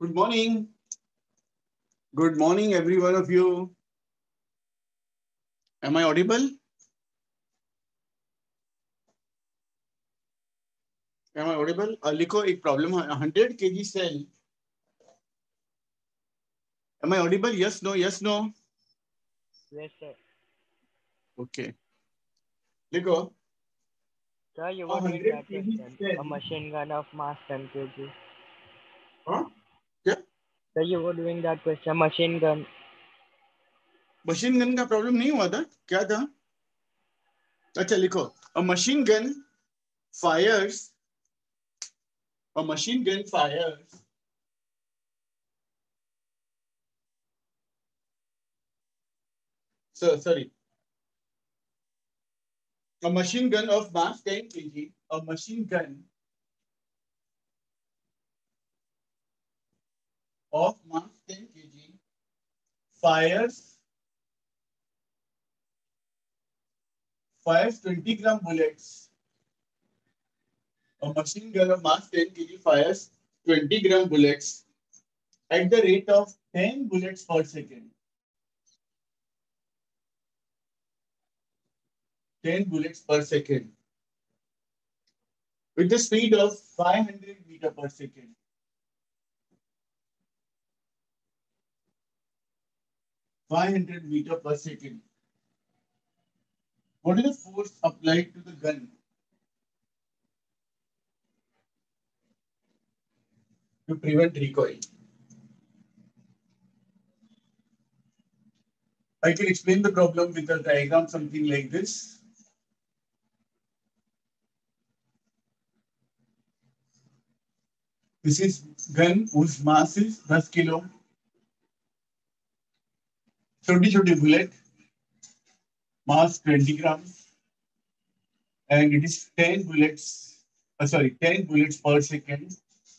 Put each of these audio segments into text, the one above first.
Good morning. Good morning, every one of you. Am I audible? Am I audible? लिखो एक problem है 100 kg cell. Am I audible? Yes, no, yes, no. Yes, sir. Okay. लिखो. Sir, you were doing 100 that kg question. cell. A machine gun of mass 10 kg. हाँ? क्या? Sir, you were doing that question. Machine gun. Machine gun का problem नहीं हुआ था? क्या था? अच्छा लिखो. A machine gun fires. A machine gun fires. Sorry. A machine gun of mass 10 kg. A machine gun of mass 10 kg fires 20-gram bullets. A machine gun of mass 10 kg fires 20-gram bullets at the rate of 10 bullets per second. 10 bullets per second with the speed of 500 meter per second. 500 meter per second. What is the force applied to the gun to prevent recoil? I can explain the problem with a diagram, something like this. This is gun whose mass is 10 kilo. छोटी bullet, mass 20 grams, and it is 10 bullets. 10 bullets per second,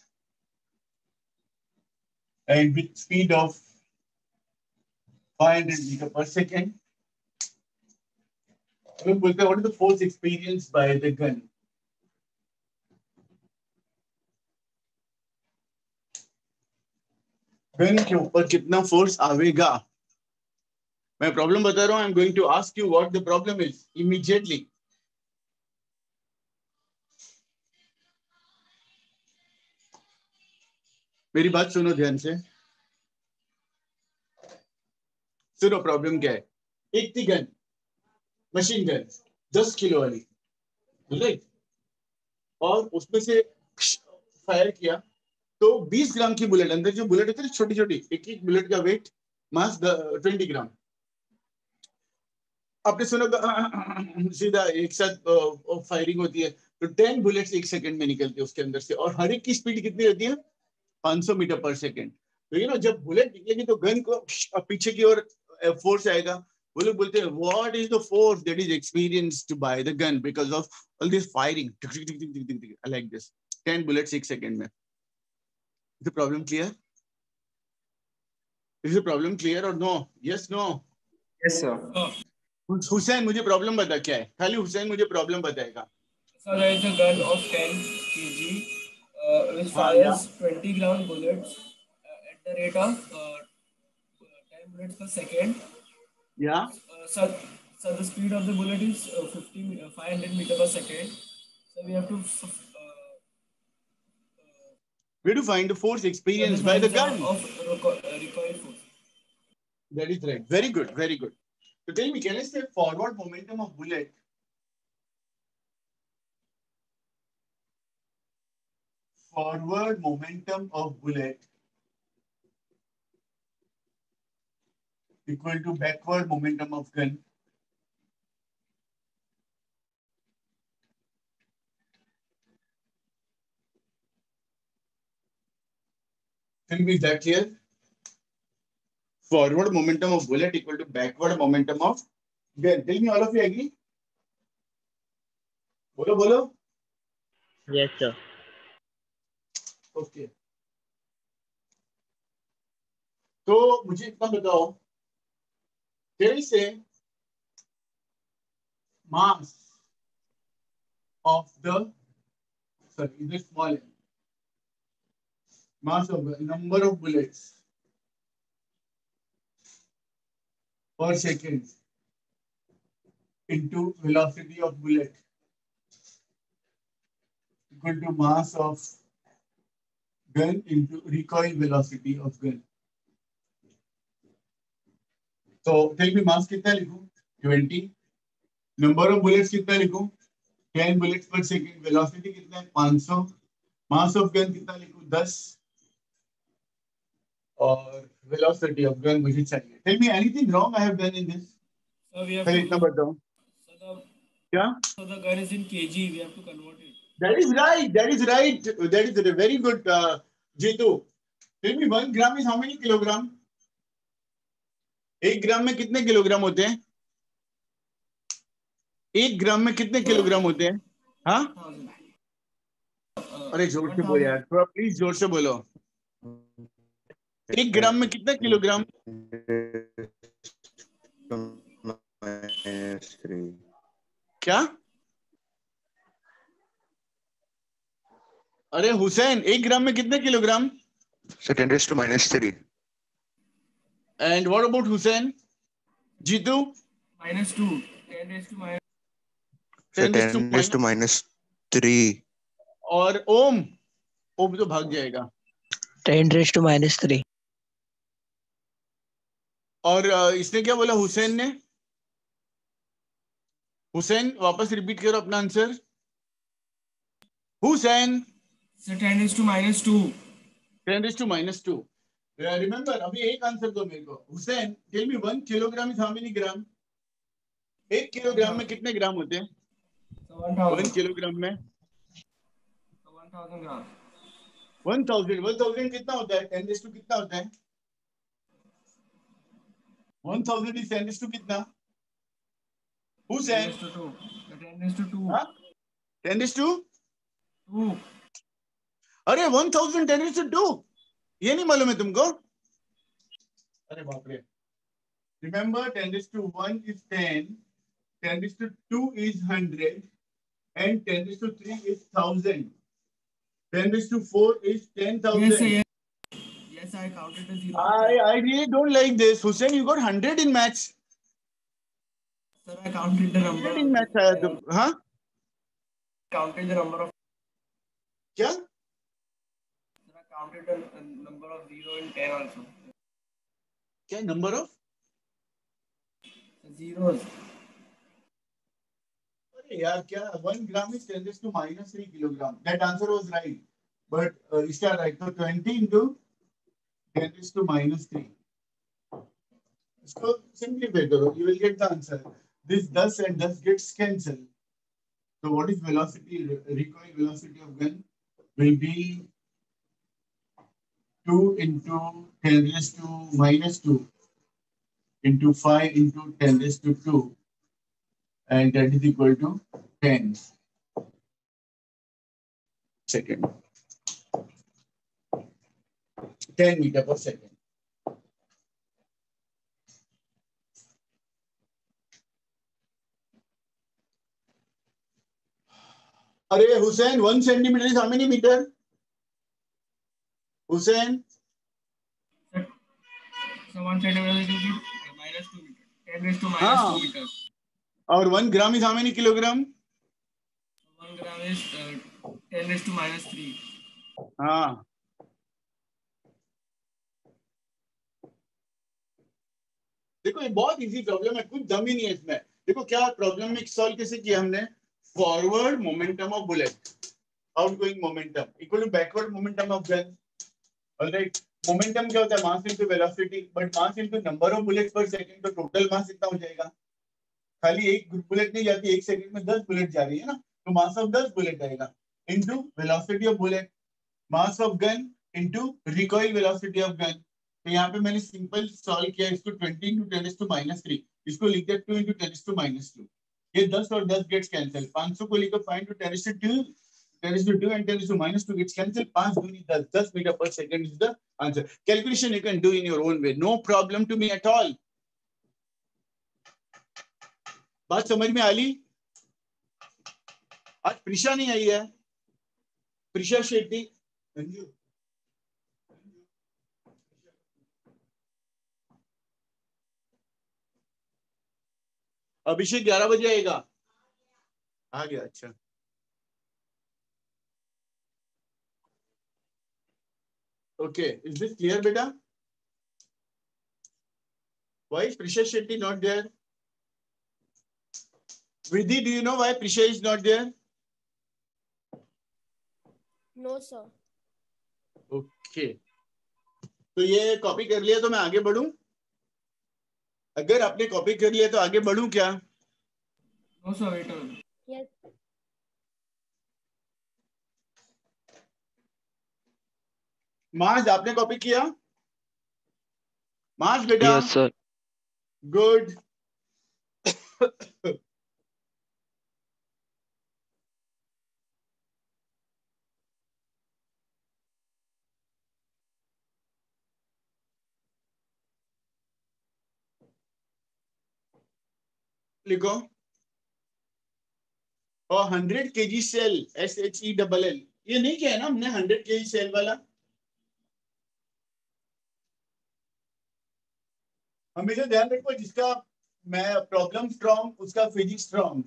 and with speed of 500 meter per second. What is the force experienced by the gun? Gun के ऊपर कितना force आवेगा? मैं problem बता रहा हूं. I am going to ask you what the problem is immediately. मेरी बात सुनो ध्यान से. सुनो प्रॉब्लम क्या है. एक थी गन, मशीन गन 10 किलो वाली, राइट. और उसमें से फायर किया तो 20 ग्राम की बुलेट, अंदर जो बुलेट होती है छोटी छोटी, एक एक बुलेट का वेट मास 20 ग्राम. आपने सुना सीधा एक साथ फायरिंग होती है तो 10 बुलेट्स एक सेकंड में निकलती है उसके अंदर से, और हर एक की स्पीड कितनी रहती है? 500 मीटर पर सेकंड. तो जब बुलेट निकलेगी तो गन को पीछे की ओर फोर्स आएगा. वो लोग बोलते हैं what is the force that is experienced by the gun because of all this firing like this 10 bullets एक सेकंड में. Is the problem clear? Is the problem clear और no? Yes no? Yes sir. Hussain मुझे problem बता क्या है. खाली हुसैन मुझे problem बताएगा. So there is a gun of 10 kg which हाँ या fires 20 ground bullets at the rate of 10 bullets per second. या So the speed of the bullet is 500 meter per second. So we have to where to find the force experienced by find the the gun? of recoil force. That is right. Very good, very good. So tell me, can I say forward momentum of bullet? Forward momentum of bullet equal to backward momentum of gun. Tell me, is that clear? Forward momentum of bullet equal to backward momentum of gun. Tell me, all of you agree? बोलो बोलो. Yes, sir. Okay. तो मुझे इतना बताओ, there is a mass of the, sorry, is it small? mass of number of bullets per second into velocity of bullet equal to mass of gun into recoil velocity of gun. So tell me mass कितना लिखूं? 20. Number of bullets कितना लिखूं? 10 bullets per second. Velocity कितना है? 500. Mass of gun कितना लिखूं? 10. और velocity of gun मुझे चाहिए. Tell me anything wrong I have done in this? So we have पहले to इतना बताओ. क्या? So the gun is in kg. We have to convert it. That is right. That is right. That is very good, Jeetu. Tell me 1 gram is how many kilogram? 1 gram में कितने kilogram होते हैं? 1 gram में कितने kilogram होते हैं? हाँ? अरे जोर से बोलो यार, थोड़ा प्लीज जोर से बोलो. 1 ग्राम में कितने किलोग्राम? क्या? अरे हुसैन, 1 ग्राम में कितने kilogram? So 10 raised to minus 3. And what about Hussein? Jitu? -2. 10 raised to minus. So 10 raised to minus 3. और ओम? ओम तो भाग जाएगा. 10 raised to minus 3. और इसने क्या बोला हुसैन ने? हुसैन वापस रिपीट करो अपना answer. Hussain? So 10 raised to -2. 10 raised to -2. Remember, अभी एक आंसर दो मेरे को. Hussain, tell me 1 kilogram is how many gram? 1 kilogram में कितने ग्राम होते हैं? So 1000. 1 किलोग्राम में? So 1000 grams. 1000 कितना होता है? 10 raised to कितना होता है? 1000 is 10 raised to कितना? 10 Hussain? raised to 2. So 10 raised to 2. हाँ? 10 raised to? 2. अरे 1000 10 raised to 2. ये नहीं मालूम है तुमको? अरे बाप रे. Remember 10 raised to 1 is 10, 10 raised to 2 is 100, and 10 raised to 3 is 1000. 10 raised to 4 is 10,000. Yes, I counted the 0. I really don't like this. Hussein, you got 100 in maths. Sir, I counted the number. 100 in maths आया तुम, हाँ? Counted the number of. क्या? Sir, I counted the number of 0 and 10 also. क्या number of? Zeros. अरे यार क्या? 1 gram is 10 raised to minus 3 kilogram. That answer was right, but इसका right तो 20 into 10 raised to minus 3. इसको simplify करो, you will get the answer. This 10 and 10 gets cancelled. So what is velocity? Recoil velocity of gun will be 2 into 10 raised to minus 2 into 5 into 10 raised to 2, and that is equal to 10 second. 10 meter per second. अरे Hussain, 1 centimeter is how many meter? Hussain? So 1 centimeter is -2 meters. 10 raised to -2 meters. और 1 gram is how many kilogram? 1 gram is 10 raised to -3. हाँ. देखो ये बहुत easy problem है, कुछ दम ही नहीं है इसमें. देखो क्या प्रॉब्लम में सॉल्व कैसे किया हमने? Forward momentum of bullet, outgoing momentum equal to backward momentum of gun. Alright, momentum क्या होता है? Mass into velocity, but mass into number of bullets per second, तो टोटल मास कितना हो जाएगा? खाली एक बुलेट नहीं जाती, एक सेकंड में 10 बुलेट जा रही है ना, तो मास ऑफ 10 बुलेट आएगा into velocity of bullet, mass of gun into recoil velocity of gun. तो यहाँ पे मैंने सिंपल सॉल्व किया इसको 20 into 10 raised to -3, इसको लिख दिया 2 into 10 raised to -2. ये 10 और 10 गेट्स कैंसिल. 500 को लेकर 5 into 10 raised to 2, 10 raised to 2 and 10 raised to -2 gets cancelled. 5 दूनी 10, 10 meter per second is the answer. Calculation you can do in your own way, no problem to me at all. बात समझ में आली? आज प्रिशा नहीं आई है, प्रिशा शेट्टी. अभिषेक 11 बजे आएगा, आ गया, अच्छा। ओके, इज दिस क्लियर बेटा? Why is Prisha Shetty not there? Vidhi, do you know why Prisha is not there? No sir. Okay. तो ये कॉपी कर लिया तो मैं आगे बढ़ूं? अगर आपने कॉपी कर लिया तो आगे बढ़ूं क्या? No sir, wait on. Yes. माज, आपने कॉपी किया? माज बेटा? Yes sir. गुड। लिखो। और 100 kg सेल, SHELL, ये नहीं किया है ना हमने 100 kg सेल वाला? हमेशा ध्यान रखो, जिसका मैं प्रॉब्लम स्ट्रॉन्ग उसका फिजिक्स स्ट्रॉन्ग।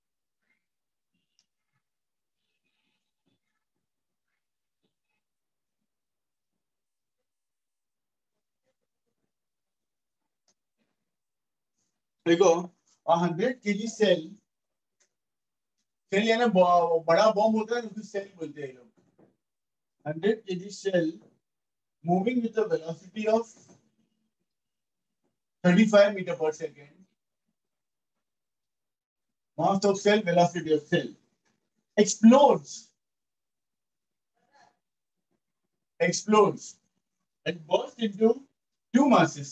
देखो, 100 kg सेल, सेल यानी बड़ा बॉम्ब होता है, उसको सेल बोलते हैं लोग। 100 kg cell moving with a velocity of 35 meter per second. Mass of cell, velocity of cell. Explodes and bursts into two masses.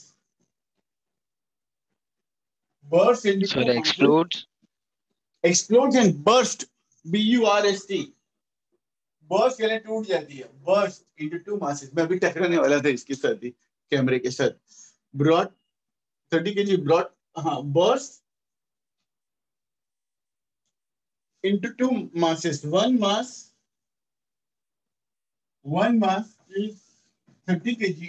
Bursts into Sir, two masses. Explodes and burst. BURST. Burst यानी टूट जाती है. Burst into two masses. मैं अभी टकराने वाला था इसके साथ ही, कैमरे के साथ. Brought 30 kg brought, burst into two masses. One mass is 30 kg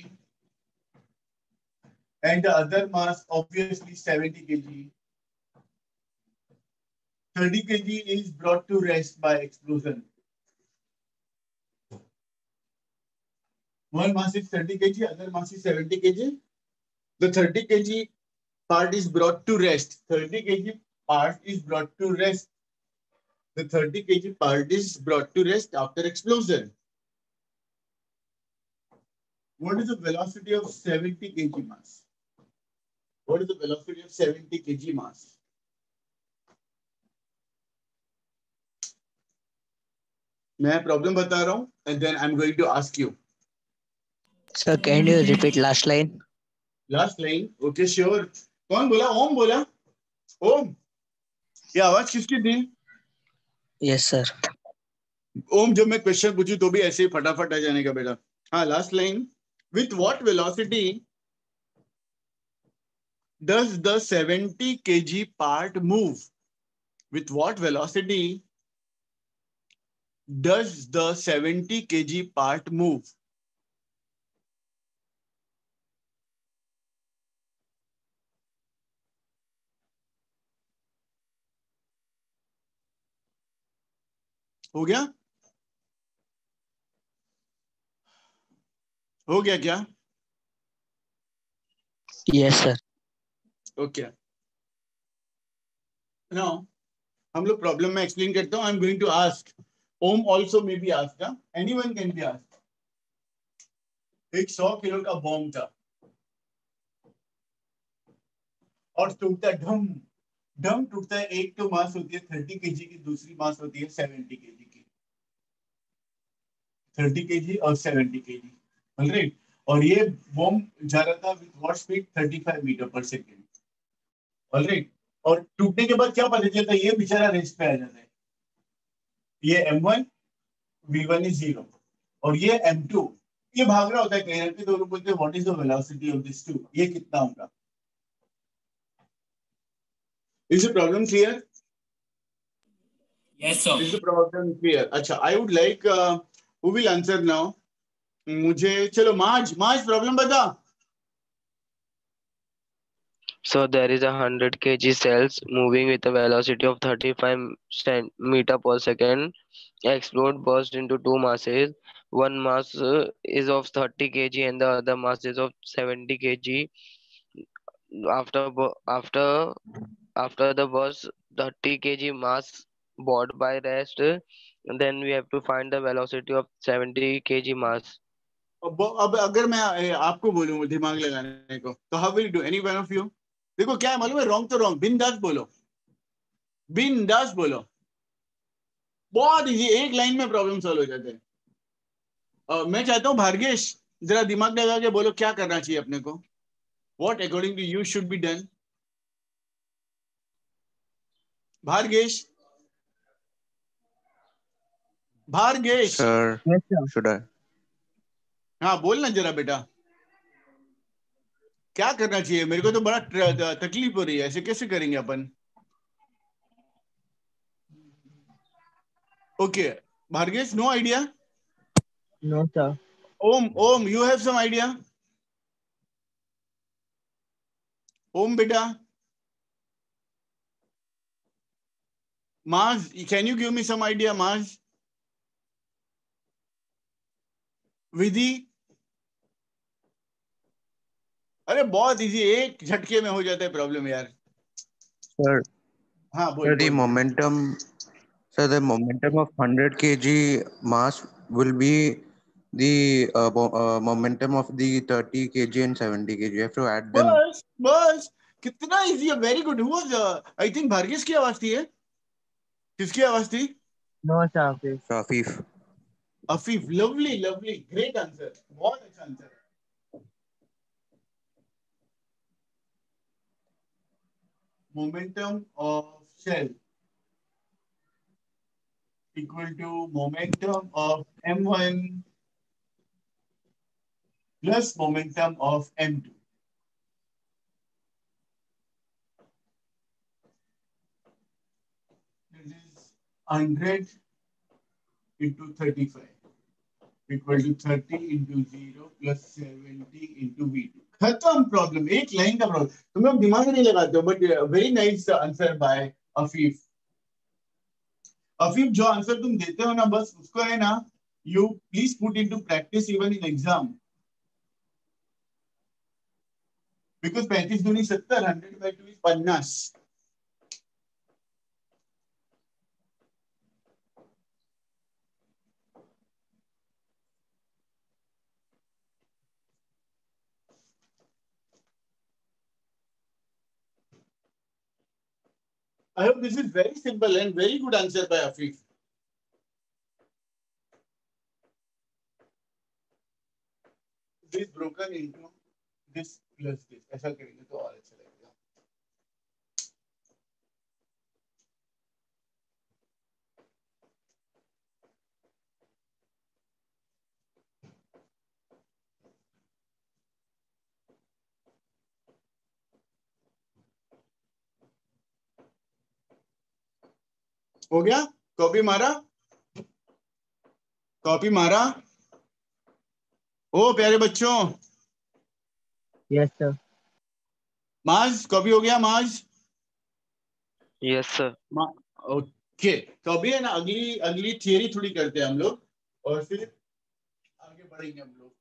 and the other mass obviously 70 kg. 30 kg is brought to rest by explosion. One mass is 30 kg, other mass is 70 kg. The 30 kg part is brought to rest. 30 kg part is brought to rest. The 30 kg part is brought to rest after explosion. What is the velocity of 70 kg mass? What is the velocity of 70 kg mass? मैं problem बता रहा हूँ and then I'm going to ask you. Sir, can you repeat last line? Last line, okay, sure. कौन बोला? ओम बोला? ओम, ये आवाज किसकी थी? Yes sir. ओम, जब मैं क्वेश्चन पूछू तो भी ऐसे ही फटाफट आ जाने का बेटा. हाँ, last line. With what velocity does the 70 kg part move? With what velocity does the 70 kg part move? हो गया? हो गया क्या? Yes sir. ओके. नाउ हम लोग प्रॉब्लम में एक्सप्लेन करता हूं. I am going to ask. Om also may be asked. Anyone can be asked. एक 100 किलो का बॉम्ब था और टूटता ढम ढम टूटता है. एक तो मास होती है 30 केजी की, दूसरी मास होती है 70 केजी की. 30 केजी और 70 केजी, ऑलराइट. और ये बॉम्ब जा रहा था with what speed? 35 metre per second, alright. और टूटने के बाद क्या पता चलता है? ये बेचारा रेस्ट पे आ जाता है. ये M1, V1 is 0 और ये M2 ये भाग रहा होता है कहीं ना कहीं. तो लोग बोलते हैं what is the velocity of this two? ये कितना होगा? Is the problem clear? Yes sir. Is the problem clear? अच्छा, I would like who will answer now? मुझे चलो माज प्रॉब्लम बता. So there is 100 kg cells moving with a velocity of 35 meter per second. Explode burst into two masses. One mass is of 30 kg and the other mass is of 70 kg. After the burst, 30 kg mass brought by rest. Then we have to find the velocity of 70 kg mass. अब अगर मैं आपको बोलूं दिमाग लगाने को, तो how will do any one of you? देखो क्या है मालूम है, रॉन्ग तो रॉन्ग, बिंदास बोलो, बिंदास बोलो, बहुत इजी, एक लाइन में प्रॉब्लम सॉल्व हो जाते हैं। मैं चाहता हूँ भार्गेश जरा दिमाग लगा के बोलो क्या करना चाहिए अपने को, what according to you should be done. Bhargesh, Bhargesh Sir, should I? हाँ बोलना जरा बेटा, क्या करना चाहिए? मेरे को तो बड़ा तकलीफ हो रही है, ऐसे कैसे करेंगे अपन? Okay Bhargesh, no idea? No, sir. Om you have some idea? Om बेटा, Maaz, can you give me some idea? Maaz, Vidhi, अरे बहुत इजी, एक झटके में हो जाता है प्रॉब्लम यार। Sir, हाँ बोल sir, the बोल। momentum, sir, the momentum of 100 kg mass will be the momentum of the 30 kg and 70 kg. You have to add them. बस बस, कितना इजी है, very good. Who was, I think Bhargesh की आवाज थी है, किसकी आवाज थी? No, sir. Please. Afif. Afif, lovely lovely, great answer, बहुत अच्छा answer. Momentum of shell equal to momentum of m1 plus momentum of m2। This is 100 into 35 equal to 30 into 0 plus 70 into v2। खत्म प्रॉब्लम, एक line का problem, तुम लोग दिमाग नहीं लगाते हो, but very nice answer by Afif. Afif, जो आंसर तुम देते हो ना, बस उसको है ना, you please put into practice even in exam, because 35 दूनी 70, 100 by 2 is 50। I hope this is very simple and very good answer by Afif. This broken into this plus this, ऐसा करेंगे तो और अच्छा लगेगा। हो गया? कॉपी मारा? कॉपी मारा? ओ प्यारे बच्चों, Yes, sir. माज कॉपी हो गया? माज, Yes, sir. ओके, तो अभी है ना, अगली अगली थियरी थोड़ी करते हैं हम लोग, और फिर आगे बढ़ेंगे हम लोग।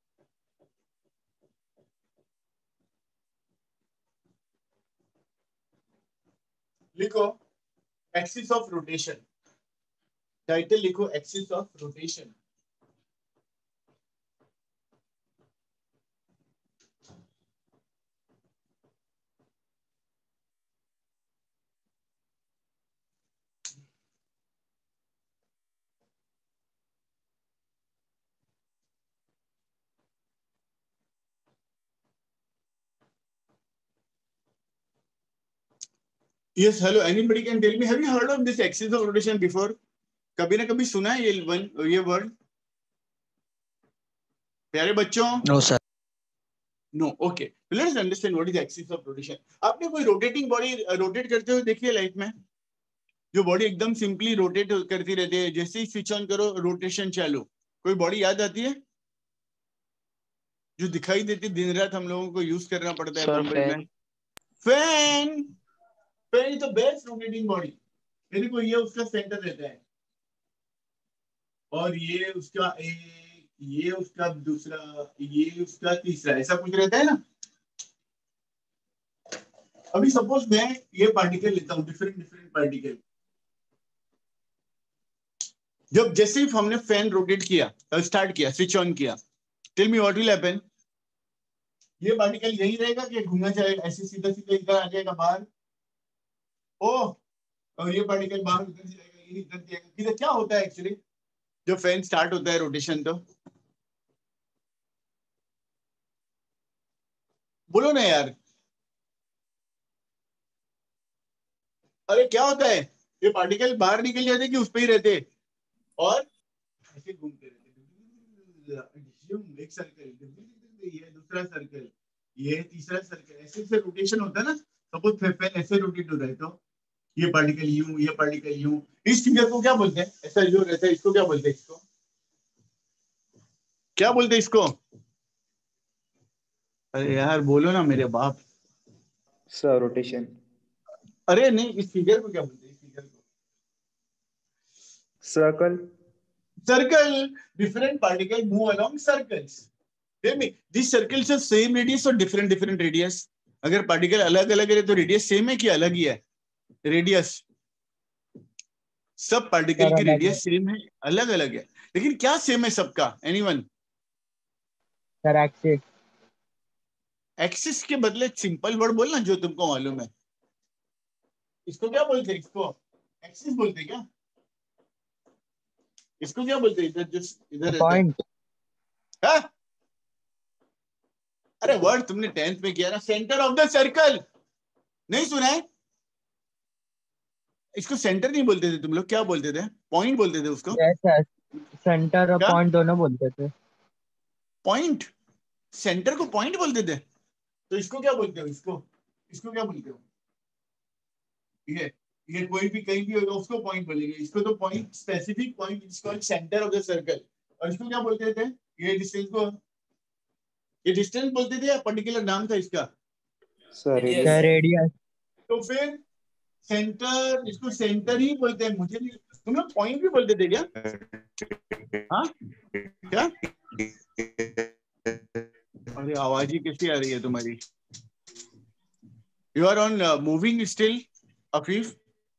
लिखो एक्सिस ऑफ रोटेशन, टाइटल लिखो axis of rotation. Yes, hello. Anybody can tell me, have you heard of this axis of rotation before? कभी ना कभी सुना है ये वर्ड प्यारे बच्चों? No, sir. No, okay, let's understand what is axis of rotation. आपने कोई रोटेटिंग बॉडी रोटेट करते हुए देखी है लाइफ में? जो बॉडी एकदम सिंपली रोटेट करती रहती है, जैसे ही स्विच ऑन करो रोटेशन चालू, कोई बॉडी याद आती है जो दिखाई देती दिन रात हम लोगों को यूज करना पड़ता है Sir, बम्बई में? Fan fan is the best rotating body. ये देखो ये उसका सेंटर रहता है और ये उसका एक, ये उसका दूसरा, ये उसका तीसरा, ऐसा कुछ रहता है ना। अभी सपोज मैं ये पार्टिकल लेता हूँ, डिफरेंट डिफरेंट पार्टिकल। जब जैसे ही हमने फैन रोटेट किया, स्टार्ट किया, स्विच ऑन किया, tell me what will happen. ये पार्टिकल यही रहेगा कि घूमना जाएगा, ऐसे सीधा सीधा इधर आ जाएगा बाहर। ओ, और ये पार्टिकल बाहर उधर जाएगा, ये इधर जाएगा। किधर क्या होता है एक्चुअली जब फैन स्टार्ट होता है रोटेशन? तो बोलो ना यार, अरे क्या होता है? ये पार्टिकल बाहर निकल जाते कि उस पे ही रहते और ऐसे घूमते रहते। एक सर्कल, ये दूसरा सर्कल, ये तीसरा सर्कल, ऐसे ऐसे रोटेशन होता है ना। सपोज फैन ऐसे रोटेट हो रहा है तो ये पार्टिकल यूं, ये पार्टिकल यूं। इस फिगर को क्या बोलते हैं? ऐसा जो रहता है इसको क्या बोलते हैं? इसको क्या बोलते हैं इसको? अरे यार बोलो ना मेरे बाप। Sir rotation. अरे नहीं, इस फिगर को क्या बोलते हैं? इस फिगर को circle. Circle. Different particle move along circles. This circles have same radius और डिफरेंट डिफरेंट रेडियस। अगर पार्टिकल अलग अलग है तो रेडियस सेम है कि अलग ही है? रेडियस, सब पार्टिकल की रेडियस सेम है, अलग अलग है, लेकिन क्या सेम है सबका? एनीवन? Sir axis. एक्सिस के बदले सिंपल वर्ड बोलना जो तुमको मालूम है। इसको क्या बोलते हैं? इसको एक्सिस बोलते हैं क्या? इसको क्या बोलते हैं? इधर जो इधर रहता है, पॉइंट। हाँ? अरे वर्ड तुमने 10th में किया ना, सेंटर ऑफ द सर्कल। नहीं सुना है? इसको सेंटर नहीं बोलते थे तुम लोग, क्या बोलते थे? पॉइंट बोलते थे उसको। यस सर, सेंटर और क्या? पॉइंट दोनों बोलते थे। पॉइंट? सेंटर को पॉइंट बोलते थे? तो इसको क्या बोलते हो? इसको इसको क्या बोलते हो? ये कोई भी कहीं भी होगा उसको पॉइंट बोलेंगे। इसको तो point, specific point is called centre of the circle. और इसको क्या बोलते थे? ये डिस्टेंस को, ये डिस्टेंस बोलते थे या पर्टिकुलर नाम था इसका? Sir sir radius. तो फिर सेंटर, इसको सेंटर ही बोलते हैं। मुझे नहीं, तुम लोग पॉइंट भी बोलते थे क्या? हाँ क्या? अरे आवाज ही कैसी आ रही है तुम्हारी? You are on moving still Afif?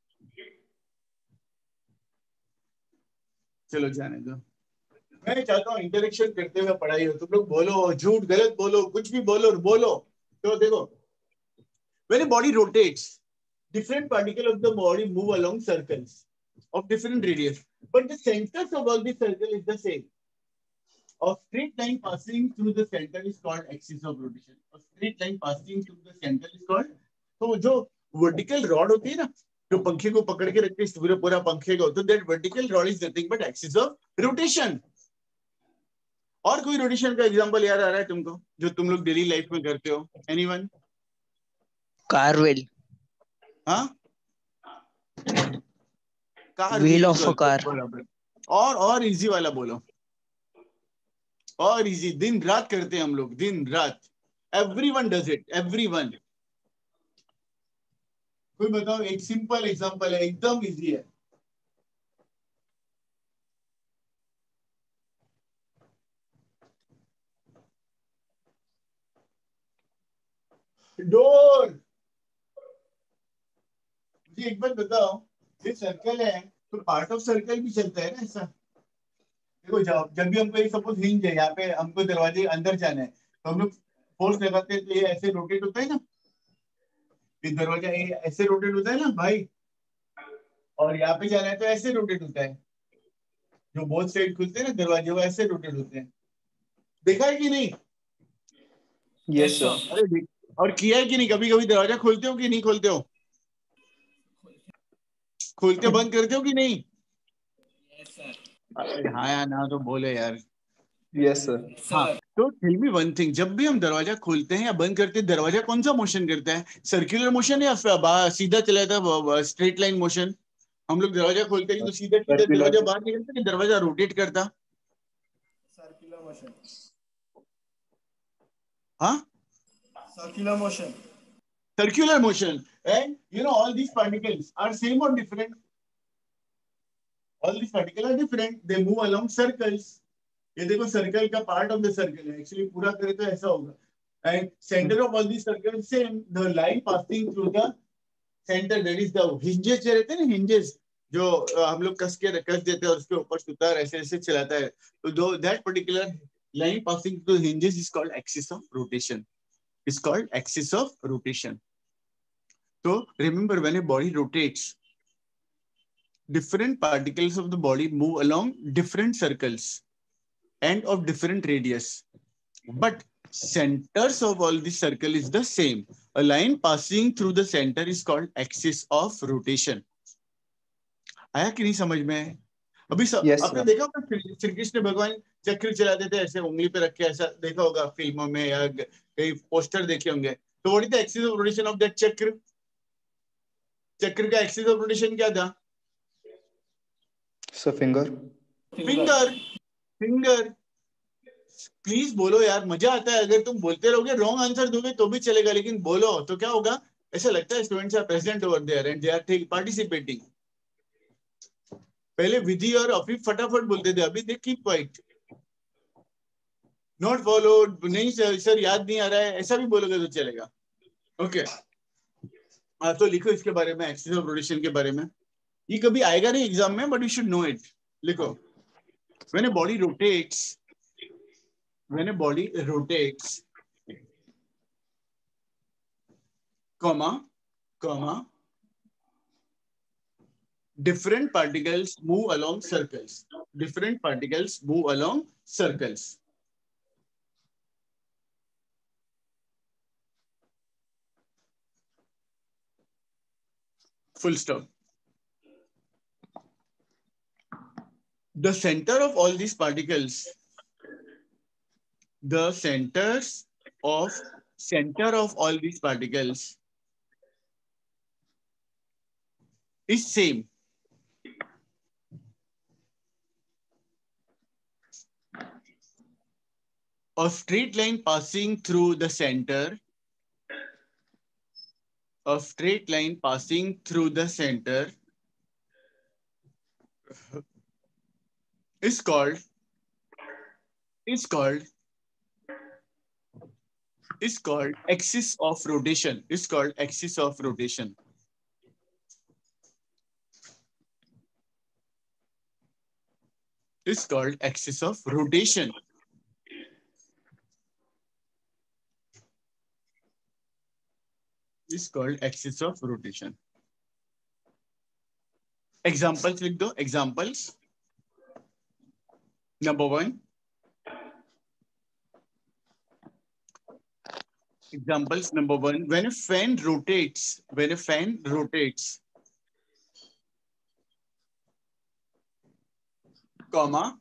चलो जाने दो। मैं चाहता हूँ इंटरेक्शन करते हुए पढ़ाई हो। तुम लोग बोलो, झूठ गलत बोलो, कुछ भी बोलो बोलो। तो देखो, when a body rotates, different particles of the body move along circles of different radius, but the centers of all the circle is the same. A straight line passing through the center is called axis of rotation. A straight line passing through the center is called, तो जो vertical rod होती है ना, जो पंखे को पकड़ के रखते हैं पूरा पूरा पंखे को, तो that vertical rod is nothing but axis of rotation. और कोई रोटेशन का एग्जांपल याद आ रहा है तुमको जो तुम लोग डेली लाइफ में करते हो? एनीवन? Car wheel. हाँ, car wheel of a car. और इजी वाला बोलो, और इजी। दिन रात करते हैं हम लोग, दिन रात। Everyone does it, everyone. कोई बताओ, एक सिंपल एग्जांपल है, एकदम इजी है। डोर। मुझे एक बात बताओ, ये सर्कल है तो पार्ट ऑफ सर्कल भी चलता है ना ऐसा? देखो जब भी हमको सपोज हिंज है, यहाँ पे हमको दरवाजे अंदर जाना है तो हम लोग फोर्स लगाते हैं तो ये ऐसे रोटेट होता है ना। ये दरवाजा ये ऐसे रोटेट होता है ना भाई, और यहाँ पे जाना है तो ऐसे रोटेट होता है। जो बोथ साइड खुलते हैं ना दरवाजे, वो ऐसे रोटेट होते हैं। देखा है कि नहीं? Yes sir. अरे और किया है कि नहीं? कभी कभी दरवाजा खोलते हो कि नहीं खोलते हो? खोलते बंद करते हो कि नहीं? अरे हाँ या ना तो बोले यार। Yes sir. हाँ, तो टेल मी वन थिंग, जब भी हम दरवाजा खोलते हैं या बंद करते हैं, दरवाजा कौन सा मोशन करता है? सर्कुलर मोशन या सीधा चला जाता है, स्ट्रेट लाइन मोशन? हम लोग दरवाजा खोलते हैं तो सीधा सीधा दरवाजा बाहर निकलता है, दरवाजा रोटेट करता? Circular motion. हाँ, circular motion. circular motion. And you know, all these particles are same or different? All these particles are different. They move along circles. ये देखो सर्कल का पार्ट ऑफ द सर्कल है. Actually पूरा करे तो ऐसा होगा. And center of all these circles same. The line passing through the center, that is the hinges जो रहते हैं ना, hinges जो हम लोग कस देते हैं और उसके ऊपर सुतार ऐसे ऐसे चलाता है. तो that particular line passing through the hinges is called axis of rotation. Is called axis of rotation. So remember, when a body rotates, different particles of the body move along different circles and of different radius. But centers of all the circle is the same. A line passing through the center is called axis of rotation. आया कि नहीं समझ में? अभी Yes, आपने sir. देखा होगा श्री कृष्ण भगवान चक्र चलाते थे ऐसे उंगली पे रख के, ऐसा देखा होगा फिल्मों में या कई पोस्टर देखे होंगे. तो what is the axis of rotation of that chakra? चक्र का एक्सिस ऑफ रोटेशन क्या था? So finger. फिंगर. प्लीज बोलो यार, मजा आता है. अगर तुम बोलते रहोगे, रॉन्ग आंसर दोगे तो भी चलेगा, लेकिन बोलो तो क्या होगा? ऐसा लगता है students are present over there and they are participating. पहले विधि और अफीफ फटाफट बोलते थे, अभी देख कीप क्वाइट. नॉट फॉलोड, नहीं सर याद नहीं आ रहा है, ऐसा भी बोलोगे तो चलेगा. ओके. तो लिखो इसके बारे में, एक्सिस ऑफ रोटेशन के बारे में. ये कभी आएगा नहीं एग्जाम में, but you should know it. लिखो, when a body rotates, comma, different particles move along circles. Different particles move along circles. Full stop. The center of all these particles, the center of all these particles is same. A straight line passing through the center, is called axis of rotation. Is called axis of rotation. Is called axis of rotation. Is called axis of rotation. Examples लिख दो. Examples. Number 1. Examples number 1. When a fan rotates, comma,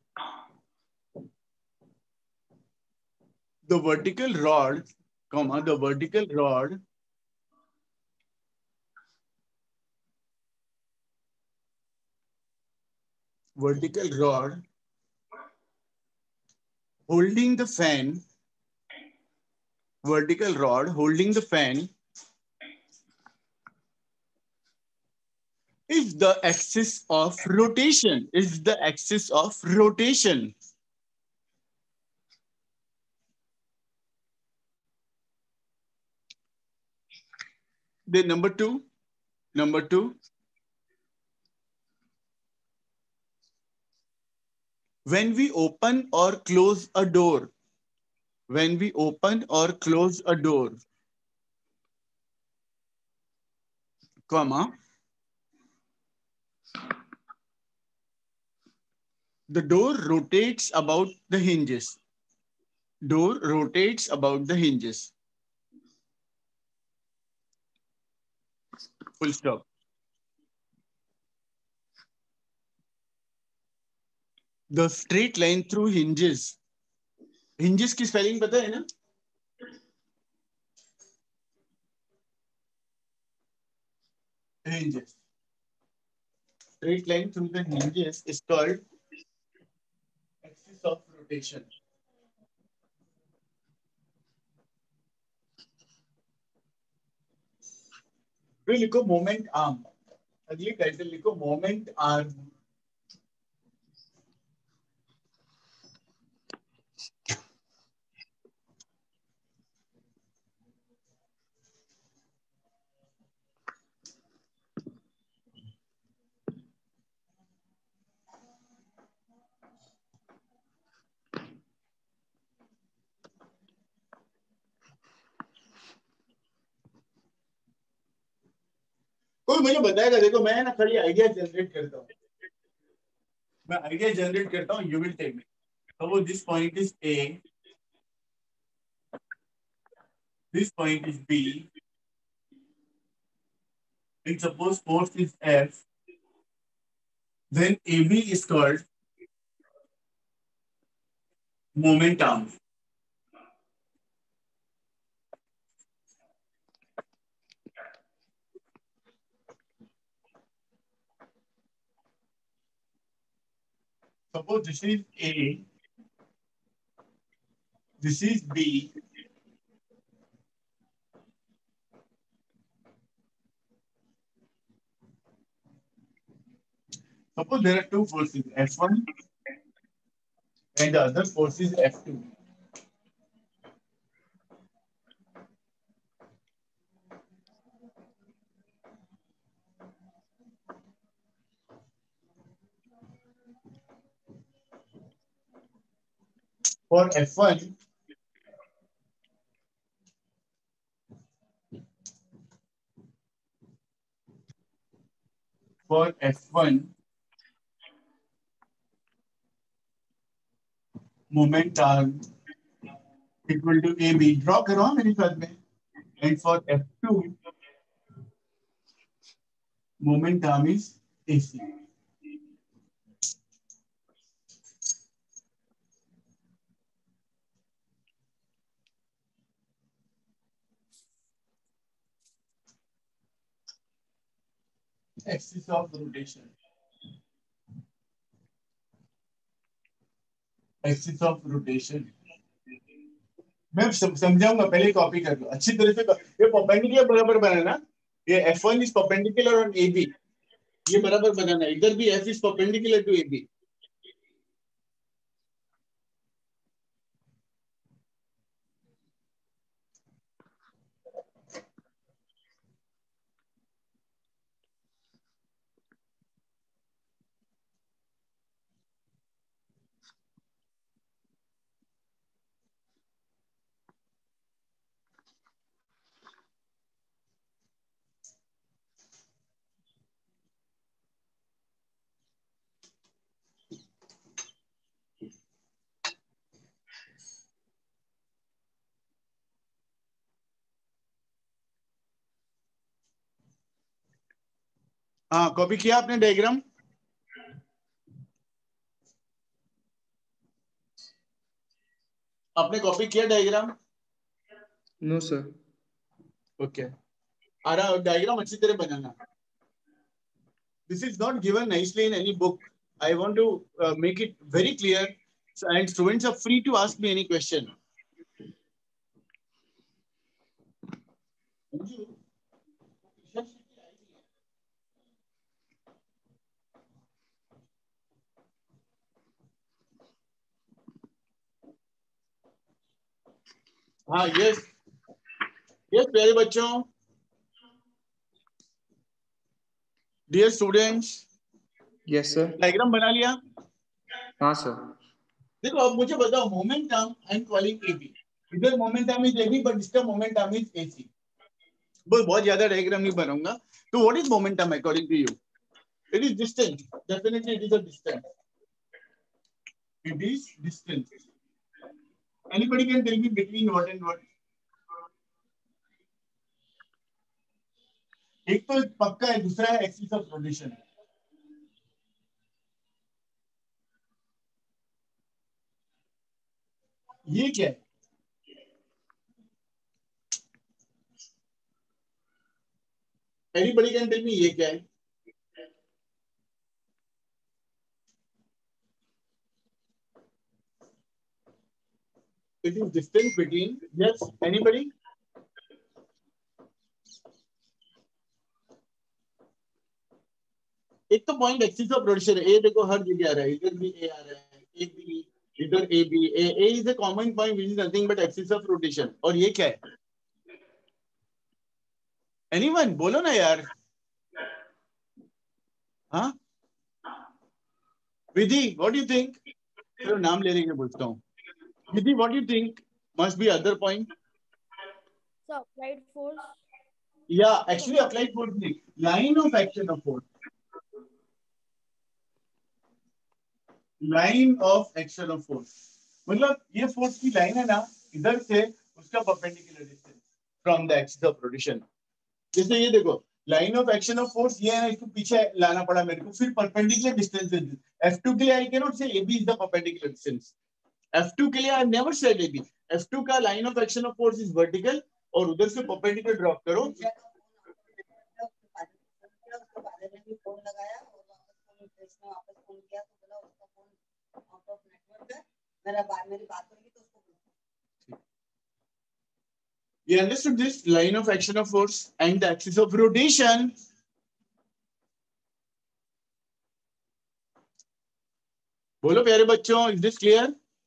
the vertical rod, holding the fan, is the axis of rotation. Then number two, when we open or close a door, comma, the door rotates about the hinges. Full stop. The straight line through hinges. Hinges की spelling पता है ना? Hinges. Straight line through the hinges is called axis of rotation. फिर लिखो moment arm, अगली title लिखो moment arm. कोई मुझे बताएगा? देखो मैं ना खाली आइडिया जनरेट करता हूँ, मैं आइडिया जनरेट करता हूँ, you will tell me. Suppose this point is A, this point is B, and suppose force is F, then AB is called moment arm. Suppose this is A, this is B, suppose there are two forces, F1 and the other force is F2. For F1, moment arm equal to AB. Draw करो मेरे साथ में. And for F2, moment arm is AC. Axis of rotation. Axis of rotation. मैं समझाऊंगा, पहले copy कर लो अच्छी तरह से। ये परपेंडिकुलर बराबर बनाना, ये F1 is perpendicular on AB, ये बराबर बनाना, इधर भी F is perpendicular to AB। हाँ, कॉपी किया आपने डायग्राम? आपने कॉपी किया डायग्राम? No, sir. ओके, आ रहा डायग्राम अच्छी तरह बनाना। This is not given nicely in any book. I want to make it very clear, and students are free to ask me any question. हाँ, yes yes प्यारे बच्चों, dear students, Yes, sir. Diagram बना लिया? हाँ, sir. देखो अब मुझे बताओ, moment arm I am calling AB, इधर moment arm is AB but इसका मोमेंट आर्म इज AC। बहुत ज्यादा डायग्राम नहीं बनाऊंगा। तो what is moment arm according to you? It is distance, definitely it is a distance, it is distance. Anybody can tell me between what and what? एक तो पक्का है, दूसरा है एक्सिस ऑफ रोटेशन। ये क्या है? एनीबॉडी कैन टेल मी ये क्या है? It is distance between, yes, anybody? एक तो पॉइंट एक्सिस ऑफ रोटेशन है, ए देखो हर जगह आ रहा है, इधर भी ए आ रहा है, ए बी, इधर A B, A is a common point which is nothing but axis of rotation. और ये क्या है? एनीवन बोलो ना यार। हाँ Vidhi, what do you think? चलो नाम ले लेके पूछता हूँ। Vidhi, what do you think must be other point? So applied force. Yeah, actually applied force नहीं, line of action of force. Line of action of force मतलब ये फोर्स की लाइन है ना, इधर से उसका perpendicular distance from the axis of rotation. जैसे ये देखो line of action of force ये है, इसको पीछे लाना पड़ा मेरे को, फिर परपेंडिकुलर डिस्टेंस F2 के लिए I can not say AB is the perpendicular distance. F2 के लिए I never said AB। F2 का line of action of force is vertical और उधर से परपेंडिकुलर ड्रॉप करो। You understood this line of action of force and the axis of rotation. बोलो प्यारे बच्चों, is this clear?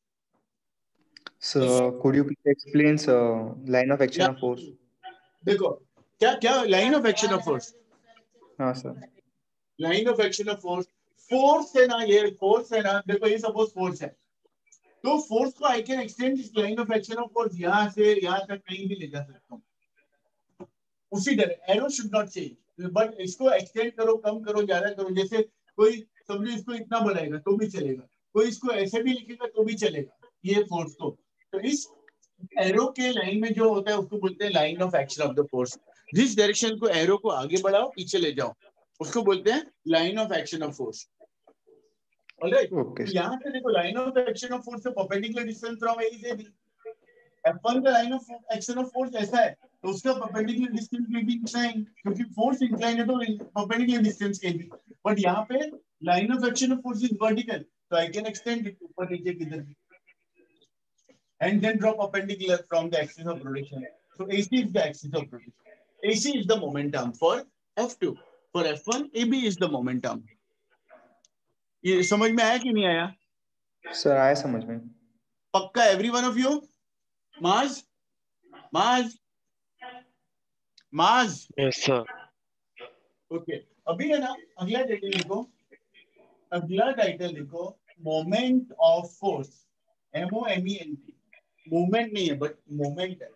So could you please explain line of action of force? देखो क्या क्या line of action of force? हाँ sir. line of action of force, force है ना, ये force है ना, देखो ये suppose force है, तो फोर्स को I can extend this line of action of force यहां से यहां तक कहीं भी ले जा सकता हूं उसी तरह। Arrow should not change but इसको एक्सटेंड करो, कम करो, ज्यादा करो। जैसे कोई समझो इसको इतना बनाएगा तो भी चलेगा, कोई इसको ऐसे भी लिखेगा तो भी चलेगा ये फोर्स को। तो इस एरो के लाइन में जो होता है उसको बोलते हैं line of action of the force. जिस डायरेक्शन को एरो को आगे बढ़ाओ पीछे ले जाओ उसको बोलते हैं line of action of force. Alright. Okay. तो यहाँ से देखो line of action of force perpendicular distance from A से बी। F1 का line of action of force ऐसा है तो उसका परपेंडिकुलर डिस्टेंस भी इंक्लाइन, क्योंकि फोर्स इंक्लाइन है तो परपेंडिकुलर डिस्टेंस के भी। बट यहाँ पे line of action of force is vertical तो आई कैन एक्सटेंड इट ऊपर नीचे किधर भी and then draw perpendicular from the axis of rotation. So AC is the axis of rotation, AC is the momentum for F2, for F1 AB is the momentum. ये समझ में आया कि नहीं आया? सर आया समझ में। पक्का एवरी वन ऑफ यू? माज माज माज Yes, sir. ओके अभी है ना अगला टाइटल लिखो, अगला टाइटल लिखो moment of force, MOMENT। Movement नहीं है बट मोमेंट है।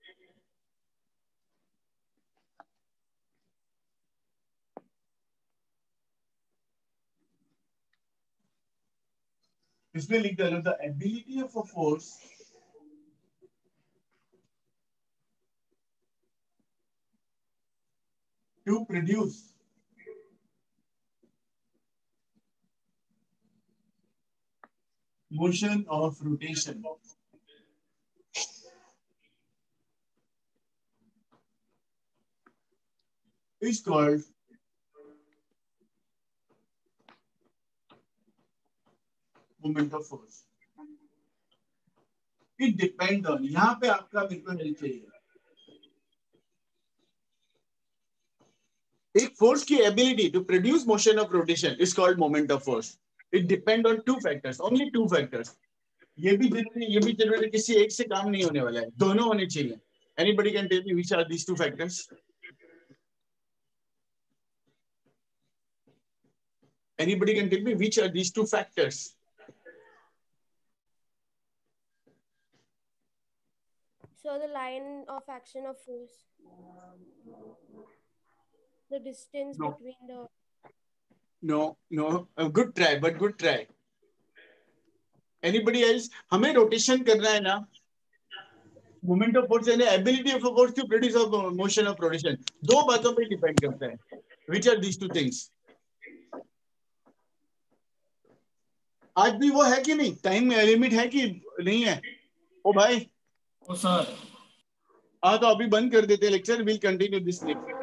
इसमें लिख दो the ability of a force to produce motion of rotation is called moment of force. It depends on, यहाँ पे आपका बिल्कुल नहीं चाहिए। एक फोर्स की ability to produce motion of rotation is called moment of force. It depend on two factors, only two factors. ये भी जरूरी, ये भी जरूरी, किसी एक से काम नहीं होने वाला है, दोनों होने चाहिए। Anybody can tell me which are these two factors? Anybody can tell me which are these two factors? So the line of action of force, the distance No. between the. No, good try, but good try. Anybody else? हमें rotation करना है ना, moment of force यानी ability of force to produce motion of rotation, दो बातों पे depend करता है। Which are these two things? आज भी वो है कि नहीं? टाइम लिमिट है कि नहीं है? ओ भाई ओ सर हाँ तो अभी बंद कर देते हैं lecture, will continue this next.